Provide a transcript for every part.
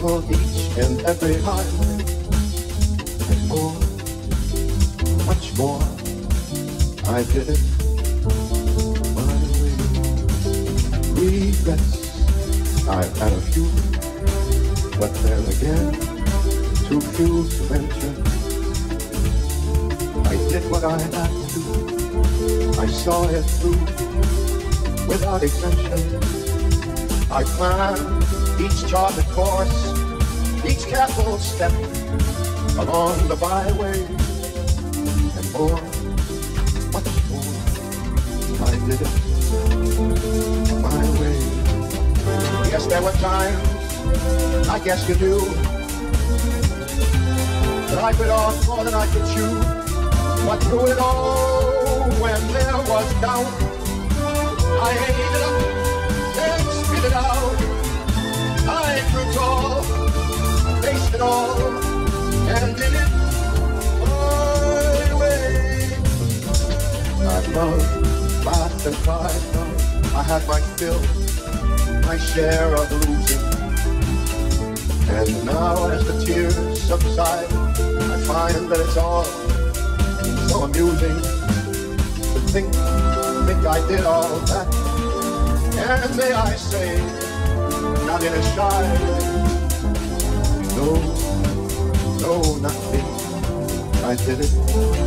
for each and every highway, and more, much more. I did it my way. Regrets, I've had a few, but then again, too few to mention. I did what I had to do. I saw it through without exemption. I planned each charted course, each careful step along the byway, and more, much more. I did it my way. Yes, there were times, I guess you knew, that I bit off more than I could chew. But through it all, when there was doubt, I ate it up and spit it out. I grew tall, faced it all, and did it my way. I loved, laughed and cried. I had my fill, my share of losing. And now as the tears subside, I find that it's all so amusing to think I did all that. And may I say, not in a shy way, no, no, not me, I did it.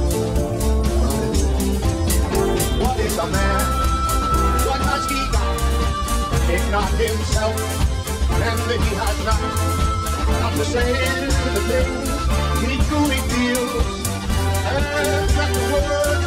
What is a man? What has he got? If not himself, and he has not to say the things he truly feels, and that the world